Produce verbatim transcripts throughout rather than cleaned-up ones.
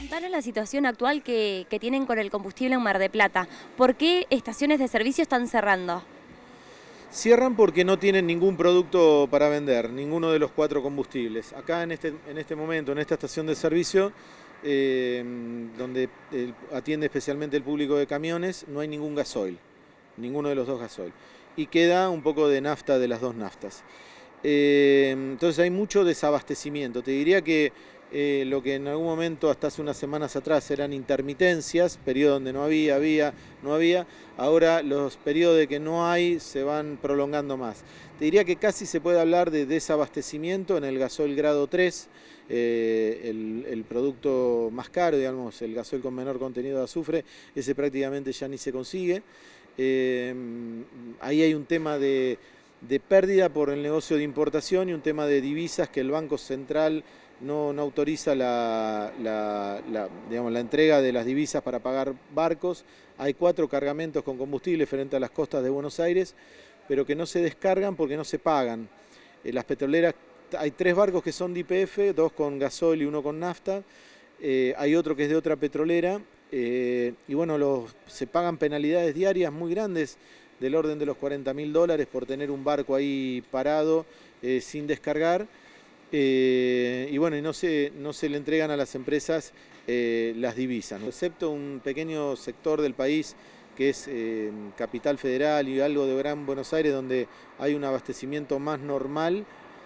Contanos la situación actual que, que tienen con el combustible en Mar del Plata. ¿Por qué estaciones de servicio están cerrando? Cierran porque no tienen ningún producto para vender, ninguno de los cuatro combustibles. Acá en este, en este momento, en esta estación de servicio, eh, donde el- atiende especialmente el público de camiones, no hay ningún gasoil, ninguno de los dos gasoil. Y queda un poco de nafta de las dos naftas. Eh, entonces hay mucho desabastecimiento. Te diría que eh, lo que en algún momento, hasta hace unas semanas atrás, eran intermitencias, periodos donde no había, había, no había, ahora los periodos de que no hay se van prolongando más. Te diría que casi se puede hablar de desabastecimiento en el gasoil grado tres, eh, el, el producto más caro, digamos, el gasoil con menor contenido de azufre, ese prácticamente ya ni se consigue. Eh, ahí hay un tema de de pérdida por el negocio de importación y un tema de divisas que el Banco Central no, no autoriza la, la, la, digamos, la entrega de las divisas para pagar barcos. Hay cuatro cargamentos con combustible frente a las costas de Buenos Aires, pero que no se descargan porque no se pagan. Eh, las petroleras, hay tres barcos que son de Y P F, dos con gasoil y uno con nafta. Eh, hay otro que es de otra petrolera. Eh, y bueno, los, se pagan penalidades diarias muy grandes, del orden de los cuarenta mil dólares por tener un barco ahí parado eh, sin descargar. Eh, y bueno, y no se, no se le entregan a las empresas eh, las divisas, ¿no? Excepto un pequeño sector del país que es eh, Capital Federal y algo de Gran Buenos Aires, donde hay un abastecimiento más normal.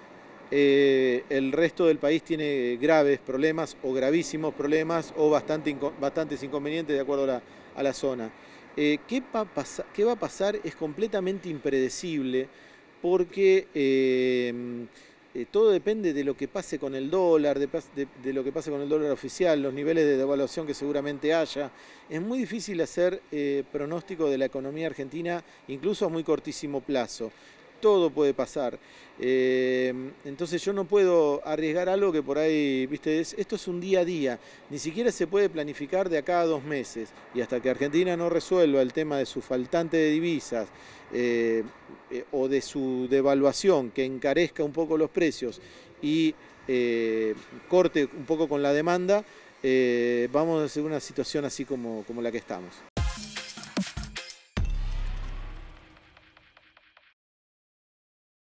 Eh, el resto del país tiene graves problemas o gravísimos problemas o bastante, bastantes inconvenientes de acuerdo a la, a la zona. Eh, ¿qué, va pasar, ¿Qué va a pasar? Es completamente impredecible porque eh, eh, todo depende de lo que pase con el dólar, de, de, de lo que pase con el dólar oficial, los niveles de devaluación que seguramente haya. Es muy difícil hacer eh, pronóstico de la economía argentina, incluso a muy cortísimo plazo. Todo puede pasar. Eh, entonces yo no puedo arriesgar algo que por ahí, viste, es, esto es un día a día. Ni siquiera se puede planificar de acá a dos meses. Y hasta que Argentina no resuelva el tema de su faltante de divisas eh, eh, o de su devaluación, que encarezca un poco los precios y eh, corte un poco con la demanda, eh, vamos a hacer una situación así como, como la que estamos.